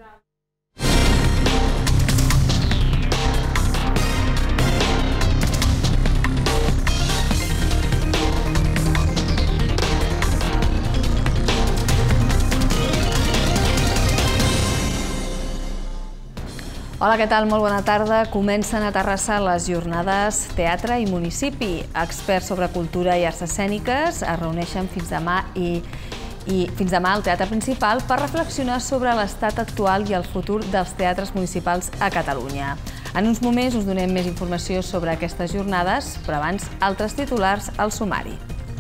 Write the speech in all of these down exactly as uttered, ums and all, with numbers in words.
Hola, què tal? Molt bona tarda. Comencen a Terrassa les jornades Teatre i Municipi. Experts sobre cultura i arts escèniques es reuneixen fins demà i, i fins demà al Teatre Principal per reflexionar sobre l'estat actual i el futur dels teatres municipals a Catalunya. En uns moments us donem més informació sobre aquestes jornades, però abans altres titulars al sumari.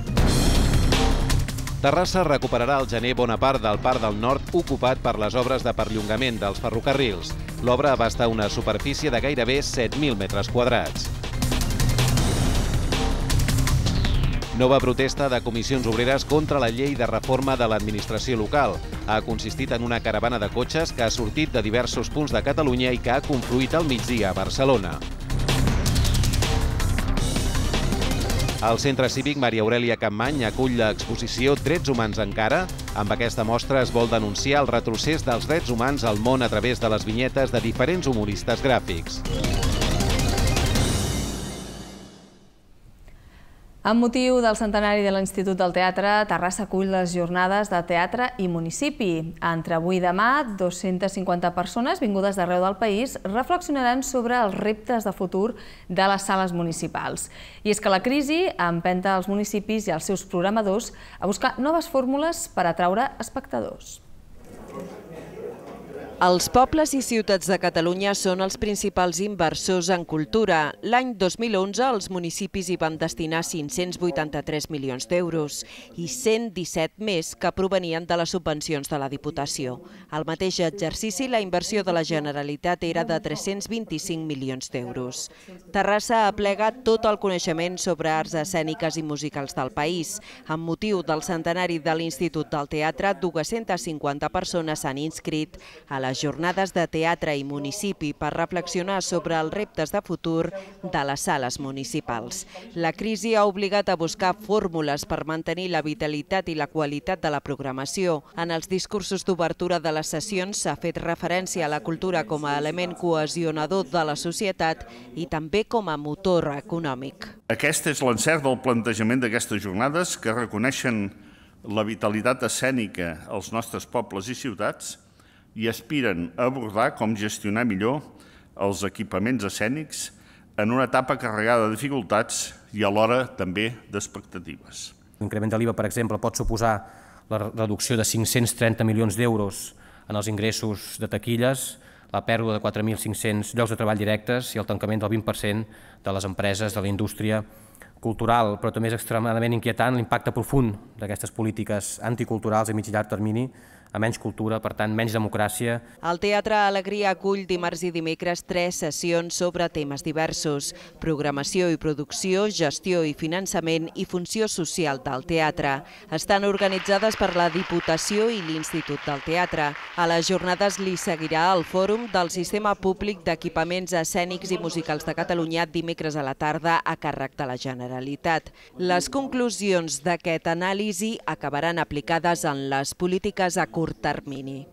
Terrassa recuperarà al gener bona part del Parc del Nord ocupat per les obres de perllongament dels ferrocarrils. L'obra abasta una superfície de gairebé set mil metres quadrats. Nova protesta de comissions obreres contra la llei de reforma de l'administració local. Ha consistit en una caravana de cotxes que ha sortit de diversos punts de Catalunya i que ha confluït al migdia a Barcelona. El Centre Cívic Maria Aurèlia Capmany acull l'exposició Drets humans encara. Amb aquesta mostra es vol denunciar el retrocés dels drets humans al món a través de les vinyetes de diferents humoristes gràfics. Amb motiu del centenari de l'Institut del Teatre, Terrassa acull les jornades de teatre i municipi. Entre avui i demà, dues-centes cinquanta persones vingudes d'arreu del país reflexionaran sobre els reptes de futur de les sales municipals. I és que la crisi empenta els municipis i els seus programadors a buscar noves fórmules per atraure espectadors. Els pobles i ciutats de Catalunya són els principals inversors en cultura. L'any dos mil onze els municipis hi van destinar cinc-cents vuitanta-tres milions d'euros i cent disset més que provenien de les subvencions de la Diputació. Al mateix exercici, la inversió de la Generalitat era de tres-cents vint-i-cinc milions d'euros. Terrassa aplega tot el coneixement sobre arts escèniques i musicals del país. Amb motiu del centenari de l'Institut del Teatre, dues-centes cinquanta persones s'han inscrit a la jornades de teatre i municipi per reflexionar sobre els reptes de futur de les sales municipals. La crisi ha obligat a buscar fórmules per mantenir la vitalitat i la qualitat de la programació. En els discursos d'obertura de les sessions s'ha fet referència a la cultura com a element cohesionador de la societat i també com a motor econòmic. Aquest és l'encert del plantejament d'aquestes jornades que reconeixen la vitalitat escènica als nostres pobles i ciutats i aspiren a abordar com gestionar millor els equipaments escènics en una etapa carregada de dificultats i alhora també d'expectatives. L'increment de l'I V A, per exemple, pot suposar la reducció de cinc-cents trenta milions d'euros en els ingressos de taquilles, la pèrdua de quatre mil cinc-cents llocs de treball directes i el tancament del vint per cent de les empreses de la indústria cultural, però també és extremadament inquietant l'impacte profund d'aquestes polítiques anticulturals a mig i llarg termini, a menys cultura, per tant, menys democràcia. El Teatre Alegria acull dimarts i dimecres tres sessions sobre temes diversos: programació i producció, gestió i finançament i funció social del teatre. Estan organitzades per la Diputació i l'Institut del Teatre. A les jornades li seguirà el Fòrum del Sistema Públic d'Equipaments Escènics i Musicals de Catalunya dimecres a la tarda a càrrec de la Generalitat. Les conclusions d'aquest anàlisi acabaran aplicades en les polítiques a curt termini.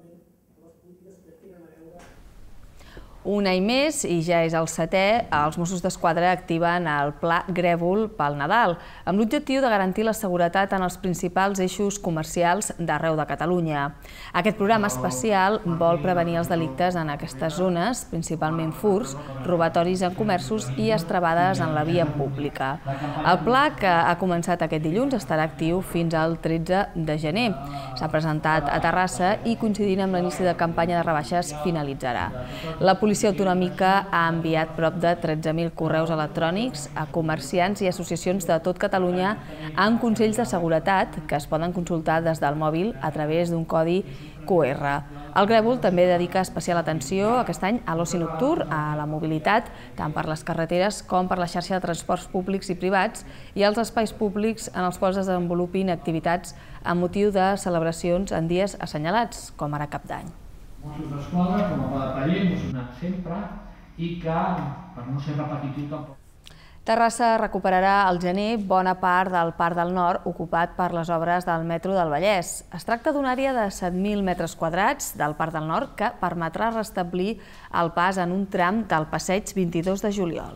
Un any més, i ja és el setè, els Mossos d'Esquadra activen el Pla Grèvol pel Nadal, amb l'objectiu de garantir la seguretat en els principals eixos comercials d'arreu de Catalunya. Aquest programa especial vol prevenir els delictes en aquestes zones, principalment furts, robatoris en comerços i estrebades en la via pública. El pla, que ha començat aquest dilluns, estarà actiu fins al tretze de gener. S'ha presentat a Terrassa i, coincidint amb l'inici de campanya de rebaixes, finalitzarà. La policia autonòmica ha enviat prop de tretze mil correus electrònics a comerciants i associacions de tot Catalunya amb consells de seguretat que es poden consultar des del mòbil a través d'un codi Q R. El Grèvol també dedica especial atenció aquest any a l'oci nocturn, a la mobilitat, tant per les carreteres com per la xarxa de transports públics i privats i als espais públics en els quals es desenvolupin activitats amb motiu de celebracions en dies assenyalats, com ara Cap d'Any. Mossos d'Esquadra, com a pla de taller, emocionat sempre i que, per no ser repetitiu tampoc. Terrassa recuperarà al gener bona part del Parc del Nord ocupat per les obres del metro del Vallès. Es tracta d'una àrea de set mil metres quadrats del Parc del Nord que permetrà restablir el pas en un tram del passeig vint-i-dos de juliol.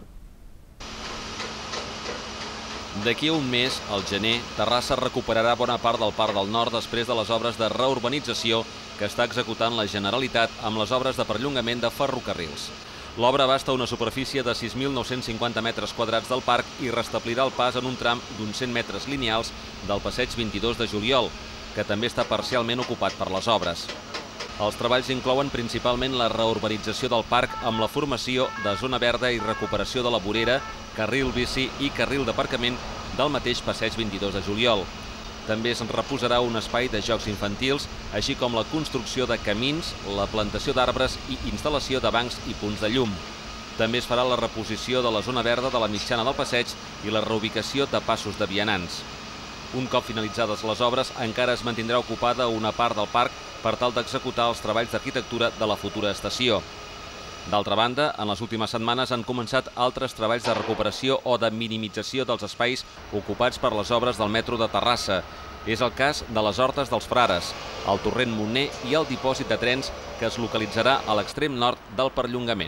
D'aquí a un mes, al gener, Terrassa recuperarà bona part del Parc del Nord després de les obres de reurbanització que està executant la Generalitat amb les obres de perllongament de ferrocarrils. L'obra abasta una superfície de sis mil nou-cents cinquanta metres quadrats del parc i restablirà el pas en un tram d'uns cent metres lineals del passeig vint-i-dos de juliol, que també està parcialment ocupat per les obres. Els treballs inclouen principalment la reurbanització del parc amb la formació de zona verda i recuperació de la vorera, carril bici i carril d'aparcament del mateix passeig vint-i-dos de juliol. També es reposarà un espai de jocs infantils, així com la construcció de camins, la plantació d'arbres i instal·lació de bancs i punts de llum. També es farà la reposició de la zona verda de la mitjana del passeig i la reubicació de passos de vianants. Un cop finalitzades les obres, encara es mantindrà ocupada una part del parc per tal d'executar els treballs d'arquitectura de la futura estació. D'altra banda, en les últimes setmanes han començat altres treballs de recuperació o de minimització dels espais ocupats per les obres del metro de Terrassa. És el cas de les Hortes dels Frares, el torrent Montner i el dipòsit de trens que es localitzarà a l'extrem nord del perllongament.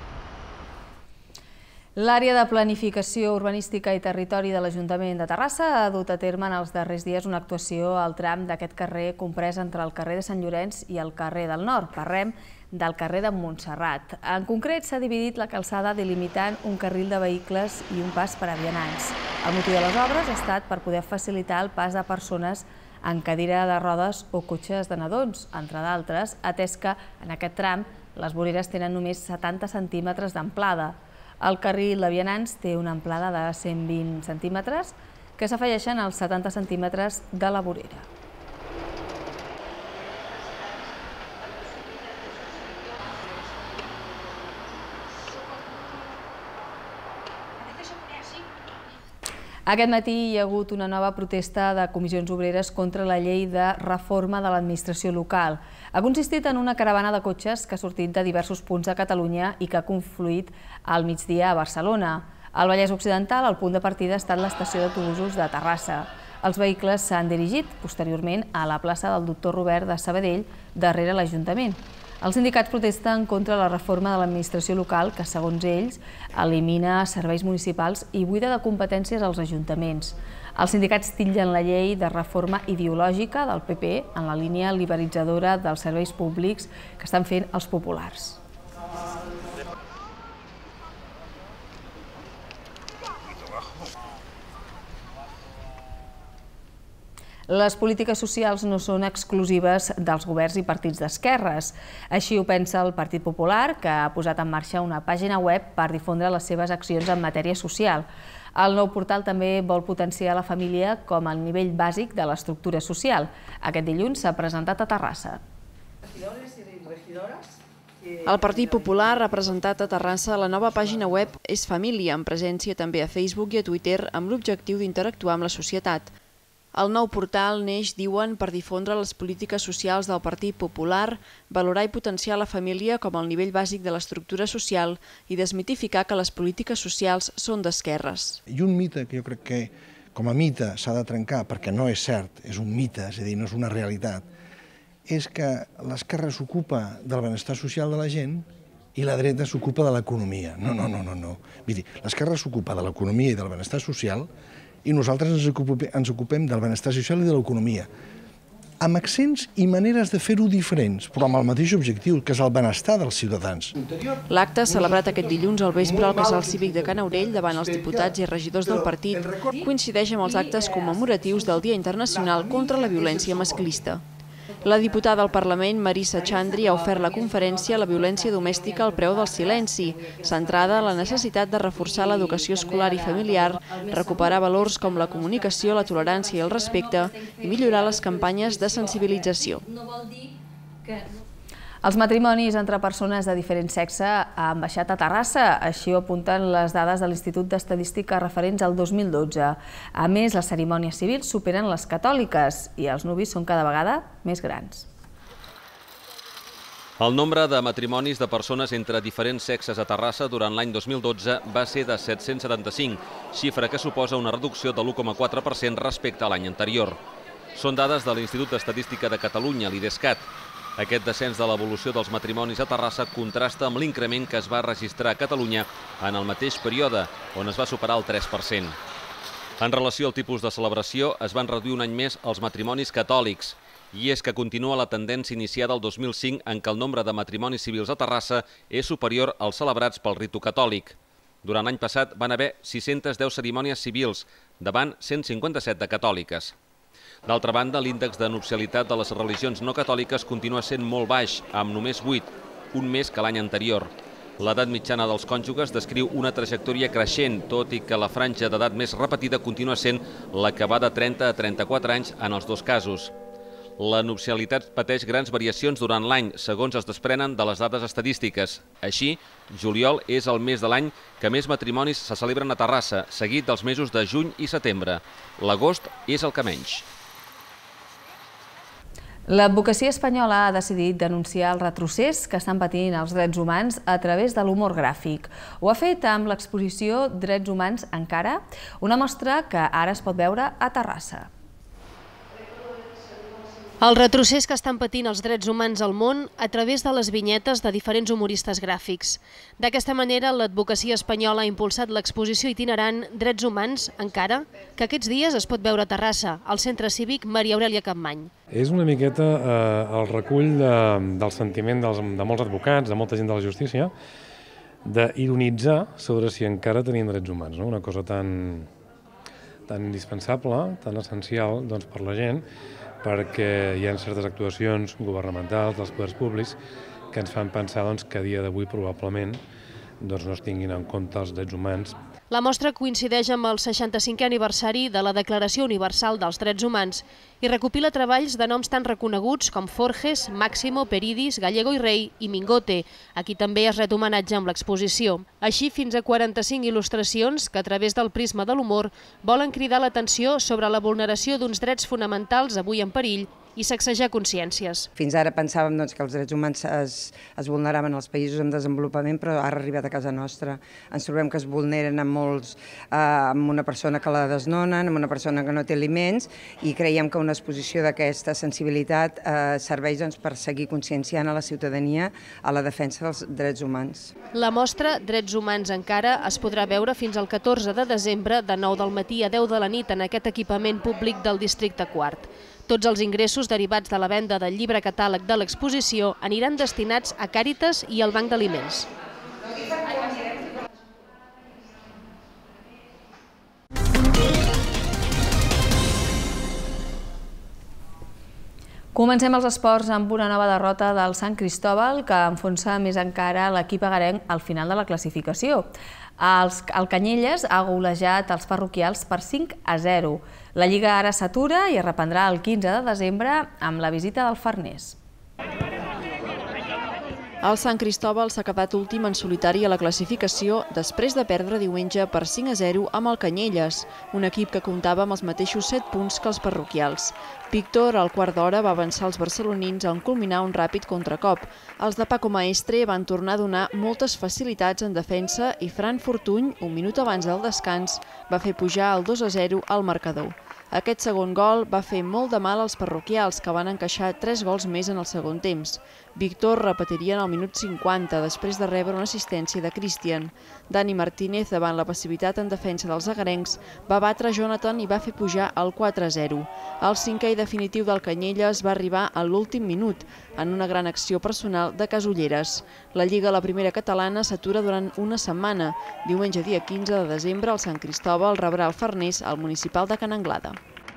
L'àrea de planificació urbanística i territori de l'Ajuntament de Terrassa ha dut a terme en els darrers dies una actuació al tram d'aquest carrer comprès entre el carrer de Sant Llorenç i el carrer del Nord. Parlem del carrer de Montserrat. En concret, s'ha dividit la calçada delimitant un carril de vehicles i un pas per a vianants. El motiu de les obres ha estat per poder facilitar el pas de persones en cadira de rodes o cotxes de nadons, entre d'altres, atès que en aquest tram les voreres tenen només setanta centímetres d'amplada. El carril de vianants té una amplada de cent vint centímetres que s'afegeixen als setanta centímetres de la vorera. Aquest matí hi ha hagut una nova protesta de comissions obreres contra la llei de reforma de l'administració local. Ha consistit en una caravana de cotxes que ha sortit de diversos punts de Catalunya i que ha confluït al migdia a Barcelona. Al Vallès Occidental, el punt de partida ha estat l'estació d'autobusos de Terrassa. Els vehicles s'han dirigit posteriorment a la plaça del Doctor Robert de Sabadell, darrere l'Ajuntament. Els sindicats protesten contra la reforma de l'administració local que, segons ells, elimina serveis municipals i buida de competències als ajuntaments. Els sindicats titllen la llei de reforma ideològica del P P en la línia liberalitzadora dels serveis públics que estan fent els populars. Les polítiques socials no són exclusives dels governs i partits d'esquerres. Així ho pensa el Partit Popular, que ha posat en marxa una pàgina web per difondre les seves accions en matèria social. El nou portal també vol potenciar la família com el nivell bàsic de l'estructura social. Aquest dilluns s'ha presentat a Terrassa. El Partit Popular ha presentat a Terrassa la nova pàgina web És Família, amb presència també a Facebook i a Twitter, amb l'objectiu d'interactuar amb la societat. El nou portal neix, diuen, per difondre les polítiques socials del Partit Popular, valorar i potenciar la família com el nivell bàsic de l'estructura social i desmitificar que les polítiques socials són d'esquerres. I un mite que jo crec que com a mite s'ha de trencar, perquè no és cert, és un mite, és a dir, no és una realitat, és que l'esquerra s'ocupa del benestar social de la gent i la dreta s'ocupa de l'economia. No, no, no, no, no. Vull dir, l'esquerra s'ocupa de l'economia i del benestar social i nosaltres ens ocupem, ens ocupem del benestar social i de l'economia, amb accents i maneres de fer-ho diferents, però amb el mateix objectiu, que és el benestar dels ciutadans. L'acte, celebrat aquest dilluns al vespre al Casal Cívic de Canaurell davant els diputats i regidors del partit, coincideix amb els actes commemoratius del Dia Internacional contra la Violència Masclista. La diputada al Parlament, Marissa Chandri, ha ofert la conferència La violència domèstica al preu del silenci, centrada en la necessitat de reforçar l'educació escolar i familiar, recuperar valors com la comunicació, la tolerància i el respecte i millorar les campanyes de sensibilització. Els matrimonis entre persones de diferent sexe han baixat a Terrassa, així ho apunten les dades de l'Institut d'Estadística referents al dos mil dotze. A més, les cerimònies civils superen les catòliques i els nuvis són cada vegada més grans. El nombre de matrimonis de persones entre diferents sexes a Terrassa durant l'any dos mil dotze va ser de set-cents setanta-cinc, xifra que suposa una reducció de l'u coma quatre per cent respecte a l'any anterior. Són dades de l'Institut d'Estadística de Catalunya, l'IDESCAT. Aquest descens de l'evolució dels matrimonis a Terrassa contrasta amb l'increment que es va registrar a Catalunya en el mateix període, on es va superar el tres per cent. En relació al tipus de celebració, es van reduir un any més els matrimonis catòlics, i és que continua la tendència iniciada el dos mil cinc en què el nombre de matrimonis civils a Terrassa és superior als celebrats pel ritu catòlic. Durant l'any passat van haver sis-centes deu cerimònies civils, davant cent cinquanta-set de catòliques. D'altra banda, l'índex de nupcialitat de les religions no catòliques continua sent molt baix, amb només vuit, un més que l'any anterior. L'edat mitjana dels cònjuges descriu una trajectòria creixent, tot i que la franja d'edat més repetida continua sent la que va de trenta a trenta-quatre anys en els dos casos. La nupcialitat pateix grans variacions durant l'any, segons es desprenen de les dades estadístiques. Així, juliol és el mes de l'any que més matrimonis se celebren a Terrassa, seguit dels mesos de juny i setembre. L'agost és el que menys. L'advocacia espanyola ha decidit denunciar el retrocés que estan patint els drets humans a través de l'humor gràfic. Ho ha fet amb l'exposició Drets Humans Encara, una mostra que ara es pot veure a Terrassa. El retrocés que estan patint els drets humans al món a través de les vinyetes de diferents humoristes gràfics. D'aquesta manera, l'advocacia espanyola ha impulsat l'exposició itinerant Drets Humans Encara, que aquests dies es pot veure a Terrassa, al Centre Cívic Maria Aurèlia Capmany. És una miqueta eh, el recull de, del sentiment dels, de molts advocats, de molta gent de la justícia, d'ironitzar sobre si encara tenim drets humans, no? Una cosa tan, tan indispensable, tan essencial doncs, per la gent, perquè hi ha certes actuacions governamentals dels poders públics que ens fan pensar doncs, que a dia d'avui probablement doncs, no es tinguin en compte els drets humans. La mostra coincideix amb el seixanta-cinquè aniversari de la Declaració Universal dels Drets Humans i recopila treballs de noms tan reconeguts com Forges, Máximo, Peridis, Gallego i Rey i Mingote, a qui també es ret homenatge amb l'exposició. Així, fins a quaranta-cinc il·lustracions que, a través del prisma de l'humor, volen cridar l'atenció sobre la vulneració d'uns drets fonamentals avui en perill i sacsejar consciències. Fins ara pensàvem doncs, que els drets humans es, es vulneraven als països en desenvolupament, però ara ha arribat a casa nostra. Ens trobem que es vulneren amb molts, eh, amb una persona que la desnonen, amb una persona que no té aliments, i creiem que una exposició d'aquesta sensibilitat eh, serveix doncs, per seguir conscienciant a la ciutadania a la defensa dels drets humans. La mostra Drets Humans Encara es podrà veure fins al catorze de desembre de nou del matí a deu de la nit en aquest equipament públic del districte quart. Tots els ingressos derivats de la venda del llibre catàleg de l'exposició aniran destinats a Càritas i al Banc d'Aliments. Comencem els esports amb una nova derrota del Sant Cristóbal que enfonsa més encara l'equip agarenc al final de la classificació. El Canyelles ha golejat els parroquials per cinc a zero. La Lliga ara s'atura i es reprendrà el quinze de desembre amb la visita del Farners. El Sant Cristóbal s'ha quedat últim en solitari a la classificació després de perdre diumenge per cinc a zero amb el Canyelles, un equip que comptava amb els mateixos set punts que els parroquials. Víctor, al quart d'hora, va avançar els barcelonins en culminar un ràpid contracop. Els de Paco Maestre van tornar a donar moltes facilitats en defensa i Fran Fortuny, un minut abans del descans, va fer pujar el dos a zero al marcador. Aquest segon gol va fer molt de mal als parroquials, que van encaixar tres gols més en el segon temps. Víctor repetiria en el minut cinquanta, després de rebre una assistència de Cristian. Dani Martínez, davant la passivitat en defensa dels agarencs, va batre Jonathan i va fer pujar el quatre a zero. El cinquè i definitiu del Canyelles va arribar a l'últim minut, en una gran acció personal de Casulleres. La Lliga a la primera catalana s'atura durant una setmana. Diumenge dia quinze de desembre, el Sant Cristóbal rebrà el Farners al municipal de Can Anglada.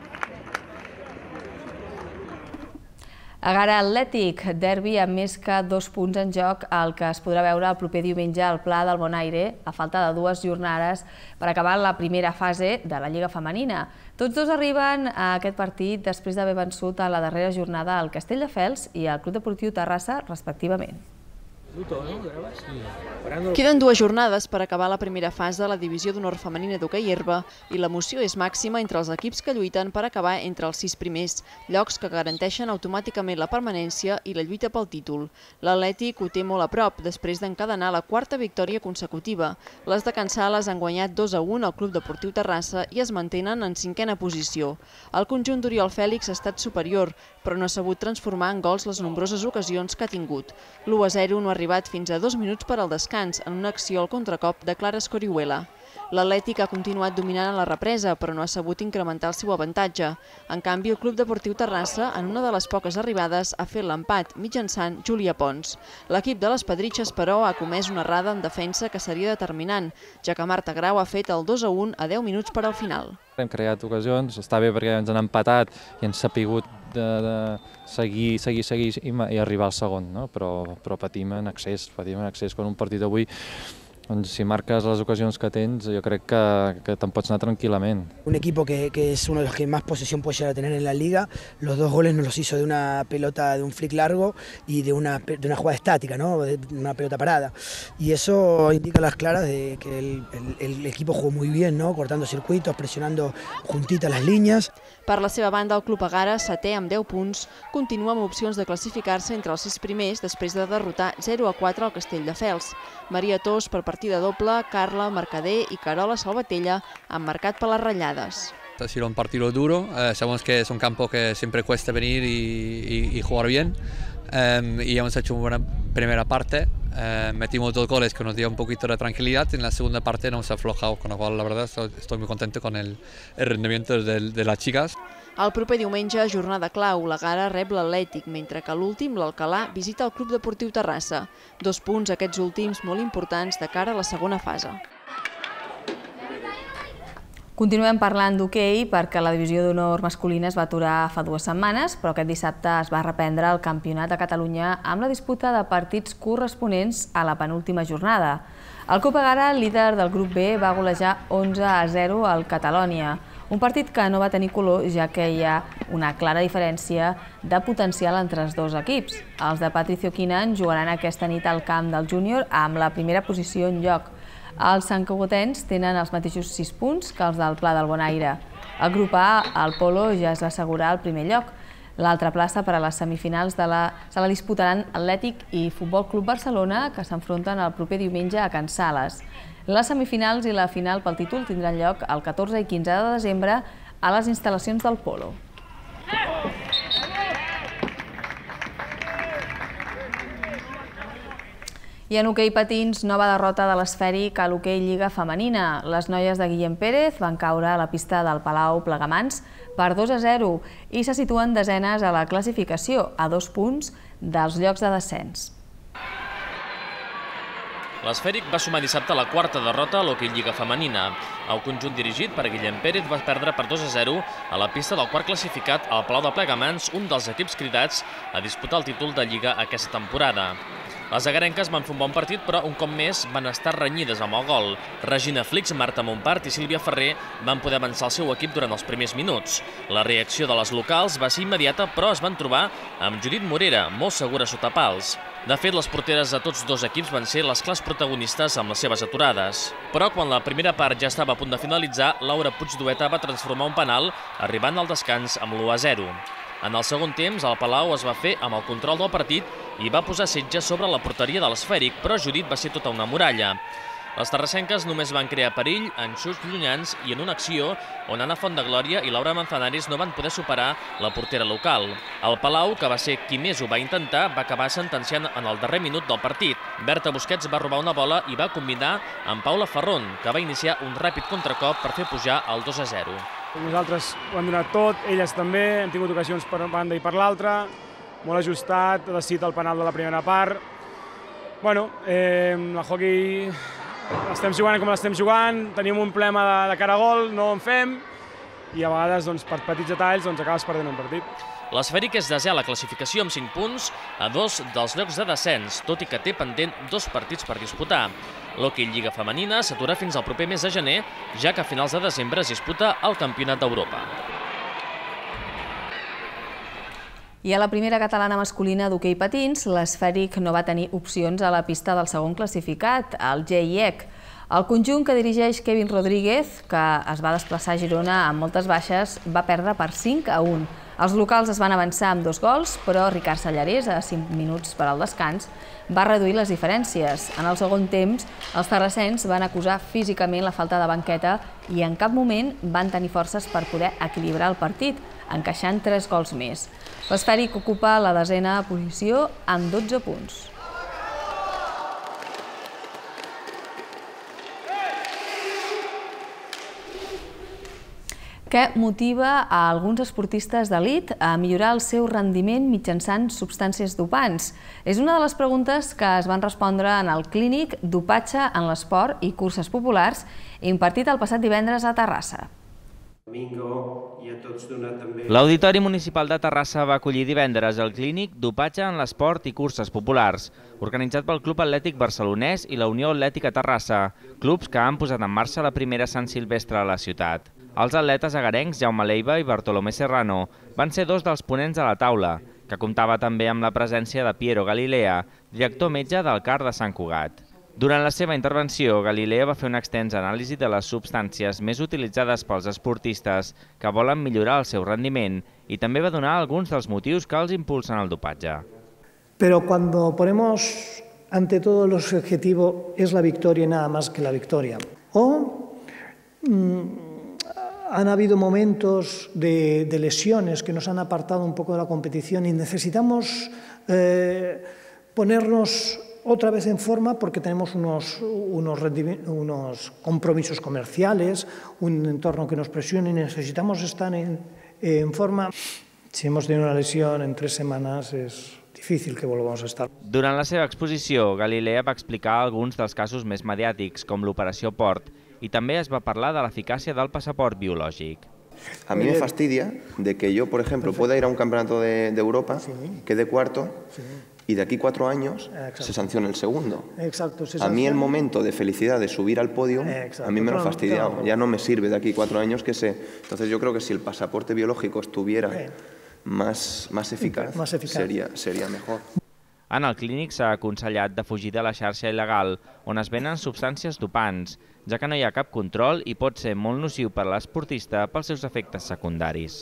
Agara Atlètic, derbi amb més que dos punts en joc, el que es podrà veure el proper diumenge al Pla del Bonaire, a falta de dues jornades per acabar la primera fase de la Lliga Femenina. Tots dos arriben a aquest partit després d'haver vençut a la darrera jornada al Castelldefels i al Club Deportiu Terrassa, respectivament. Queden dues jornades per acabar la primera fase de la divisió d'honor femenina d'hoquei herba i l'emoció és màxima entre els equips que lluiten per acabar entre els sis primers, llocs que garanteixen automàticament la permanència i la lluita pel títol. L'Atlètic ho té molt a prop després d'encadenar la quarta victòria consecutiva. Les de Can Sales han guanyat dos a un al Club Deportiu Terrassa i es mantenen en cinquena posició. El conjunt d'Oriol Fèlix ha estat superior, però no ha sabut transformar en gols les nombroses ocasions que ha tingut. L'u a zero no ha arribat fins a dos minuts per al descans en una acció al contracop de Clara Escorihuela. L'Atlètic ha continuat dominant a la represa, però no ha sabut incrementar el seu avantatge. En canvi, el Club Deportiu Terrassa, en una de les poques arribades, ha fet l'empat mitjançant Júlia Pons. L'equip de les Pedritxes, però, ha comès una errada en defensa que seria determinant, ja que Marta Grau ha fet el dos a un a deu minuts per al final. Hem creat ocasions, està bé perquè ens han empatat i ens ha sapigut de, de seguir, seguir, seguir i, i arribar al segon, no? però, però patim en excés, patim en excés quan un partit avui, doncs, si marques les ocasions que tens, jo crec que, que te'n pots anar tranquil·lament. Un equipo que, que es uno de los que más posesión puede llegar a tener en la liga, los dos goles nos los hizo de una pelota, de un flick largo y de una, de una jugada estática, ¿no? De una pelota parada. Y eso indica a las claras de que el, el, el equipo jugó muy bien, ¿no? Cortando circuitos, presionando juntitas las líneas. Per la seva banda, el Club Egara, setè amb deu punts, continua amb opcions de classificar-se entre els sis primers després de derrotar zero a quatre al Castelldefels. Maria Tos per partida doble, Carla Mercader i Carola Salvatella han marcat per les ratllades. Ha sido un partido duro, eh, sabemos que es un campo que siempre cuesta venir y, y, y jugar bien, eh, y hemos hecho una buena primera parte, eh, metimos dos goles que nos dio un poquito de tranquilidad, y en la segunda parte nos ha aflojado, con lo cual la verdad estoy, estoy muy contento con el, el rendimiento de, de las chicas. El proper diumenge, jornada clau, l'Egara rep l'Atlètic, mentre que l'últim, l'Alcalà, visita el Club Deportiu Terrassa. Dos punts, aquests últims, molt importants de cara a la segona fase. Continuem parlant d'hoquei perquè la divisió d'honor masculina es va aturar fa dues setmanes, però aquest dissabte es va reprendre el Campionat de Catalunya amb la disputa de partits corresponents a la penúltima jornada. El Club Egara, líder del grup B, va golejar onze a zero al Catalònia, un partit que no va tenir color ja que hi ha una clara diferència de potencial entre els dos equips. Els de Patricio Quinan jugaran aquesta nit al camp del júnior amb la primera posició en joc. Els santcugatens tenen els mateixos sis punts que els del Pla del Bonaire. El grup A, el Polo, ja es va assegurar el primer lloc. L'altra plaça per a les semifinals se la disputaran Atlètic i Futbol Club Barcelona, que s'enfronten el proper diumenge a Can Sales. Les semifinals i la final pel títol tindran lloc el catorze i quinze de desembre a les instal·lacions del Polo. I en hoquei patins, nova derrota de l'Esfèric a l'hoquei Lliga Femenina. Les noies de Guillem Pérez van caure a la pista del Palau Plegamans per dos a zero i se situen desenes a la classificació, a dos punts dels llocs de descens. L'Esfèric va sumar dissabte la quarta derrota a l'hoquei Lliga Femenina. El conjunt dirigit per Guillem Pérez va perdre per dos a zero a la pista del quart classificat al Palau de Plegamans, un dels equips cridats a disputar el títol de Lliga aquesta temporada. Les agarenques van fer un bon partit, però un cop més van estar renyides amb el gol. Regina Flix, Marta Montpart i Sílvia Ferrer van poder avançar el seu equip durant els primers minuts. La reacció de les locals va ser immediata, però es van trobar amb Judit Morera, molt segura sota pals. De fet, les porteres de tots dos equips van ser les clars protagonistes amb les seves aturades. Però quan la primera part ja estava a punt de finalitzar, Laura Puigdueta va transformar un penal, arribant al descans amb l'u a zero. En el segon temps, el Palau es va fer amb el control del partit i va posar setge sobre la porteria de l'Esfèric, però Judit va ser tota una muralla. Les terrassenques només van crear perill en xuts llunyans i en una acció on Anna Fontdeglòria i Laura Manzanares no van poder superar la portera local. El Palau, que va ser qui més ho va intentar, va acabar sentenciant en el darrer minut del partit. Berta Busquets va robar una bola i va combinar amb Paula Ferron, que va iniciar un ràpid contracop per fer pujar el dos a zero. Nosaltres ho hem donat tot, elles també, hem tingut ocasions per una banda i per l'altra, molt ajustat, decidit el penal de la primera part. Bueno, eh, la hockey estem jugant com l'estem jugant, tenim un problema de, de cara a gol, no en fem, i a vegades doncs, per petits detalls doncs, acabes perdent un partit. L'Esfèric és desè a la classificació amb cinc punts a dos dels llocs de descens, tot i que té pendent dos partits per disputar. L'hoquei Lliga Femenina s'atura fins al proper mes de gener, ja que a finals de desembre es disputa el Campionat d'Europa. I a la primera catalana masculina d'hoquei patins, l'Esfèric no va tenir opcions a la pista del segon classificat, el G I E C. El conjunt que dirigeix Kevin Rodríguez, que es va desplaçar a Girona amb moltes baixes, va perdre per cinc a un. Els locals es van avançar amb dos gols, però Ricard Sallarès, a cinc minuts per al descans, va reduir les diferències. En el segon temps, els terrassens van acusar físicament la falta de banqueta i en cap moment van tenir forces per poder equilibrar el partit, encaixant tres gols més. L'Esfèric ocupa la desena posició amb dotze punts. Què motiva a alguns esportistes d'elit a millorar el seu rendiment mitjançant substàncies dopants? És una de les preguntes que es van respondre en el clínic Dopatge en l'esport i curses populars impartit el passat divendres a Terrassa. L'Auditori Municipal de Terrassa va acollir divendres el clínic Dopatge en l'esport i curses populars, organitzat pel Club Atlètic Barcelonès i la Unió Atlètica Terrassa, clubs que han posat en marxa la primera Sant Silvestre a la ciutat. Els atletes agarencs Jaume Leiva i Bartolomé Serrano van ser dos dels ponents de la taula, que comptava també amb la presència de Piero Galilea, director metge del C A R de Sant Cugat. Durant la seva intervenció, Galilea va fer una extensa anàlisi de les substàncies més utilitzades pels esportistes que volen millorar el seu rendiment y també va donar alguns dels motius que els impulsen al dopatge. Pero cuando ponemos ante todo el objetivo es la victoria y nada más que la victoria. O mmm, han habido momentos de, de lesiones que nos han apartado un poco de la competición y necesitamos eh, ponernos otra vez en forma porque tenemos unos, unos, unos compromisos comerciales, un entorno que nos presiona y necesitamos estar en, en forma. Si hemos tenido una lesión en tres semanas es difícil que volvamos a estar. Durant la seva exposició, Galilea va explicar alguns dels casos més mediàtics, com l'operació Port, y también es va parlar de la eficacia del pasaporte biológico. A mí me fastidia de que yo, por ejemplo, pueda ir a un campeonato de, de Europa, sí. quede cuarto, sí. y de aquí cuatro años Exacto. se sancione el segundo. Exacto, se a mí el momento de felicidad de subir al podio, Exacto. a mí me lo ha fastidiado. Ya no me sirve de aquí cuatro años que sé. Entonces yo creo que si el pasaporte biológico estuviera más, más eficaz, más eficaz. Sería, sería mejor. En el clínic s'ha aconsellat de fugir de la xarxa il·legal on es venen substàncies dopants, ja que no hi ha cap control i pot ser molt nociu per a l'esportista pels seus efectes secundaris.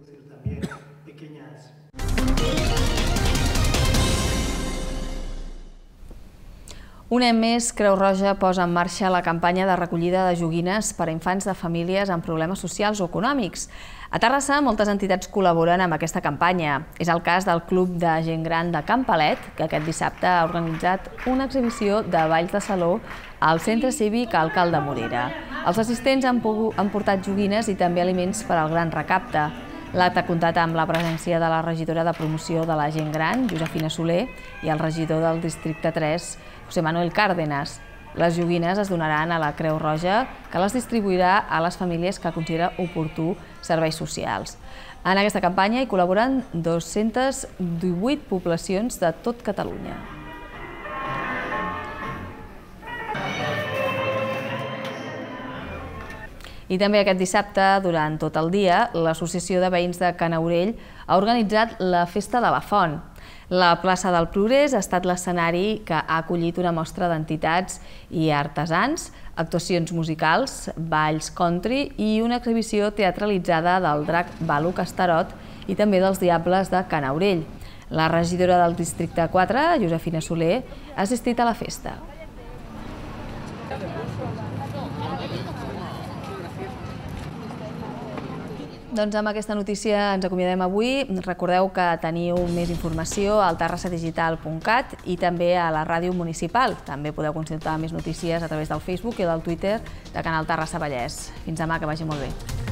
Un any més, Creu Roja posa en marxa la campanya de recollida de joguines per a infants de famílies amb problemes socials o econòmics. A Terrassa, moltes entitats col·laboren amb aquesta campanya. És el cas del Club de Gent Gran de Can Palet, que aquest dissabte ha organitzat una exhibició de balls de saló al Centre Cívic Alcalde Morera. Els assistents han portat joguines i també aliments per al gran recapte. L'acte ha comptat amb la presència de la regidora de promoció de la gent gran, Josefina Soler, i el regidor del districte tres, José Manuel Cárdenas. Les joguines es donaran a la Creu Roja, que les distribuirà a les famílies que considera oportú serveis socials. En aquesta campanya hi col·laboren dues-centes divuit poblacions de tot Catalunya. I també aquest dissabte, durant tot el dia, l'Associació de Veïns de Canaurell ha organitzat la Festa de la Font. La plaça del Progrés ha estat l'escenari que ha acollit una mostra d'entitats i artesans, actuacions musicals, balls country i una exhibició teatralitzada del drac Balu Castarot i també dels Diables de Canaurell. La regidora del districte quatre, Josefina Soler, ha assistit a la festa. Doncs amb aquesta notícia ens acomiadem avui. Recordeu que teniu més informació al terrassa digital punt cat i també a la ràdio municipal. També podeu consultar més notícies a través del Facebook i del Twitter de Canal Terrassa Vallès. Fins demà, que vagi molt bé.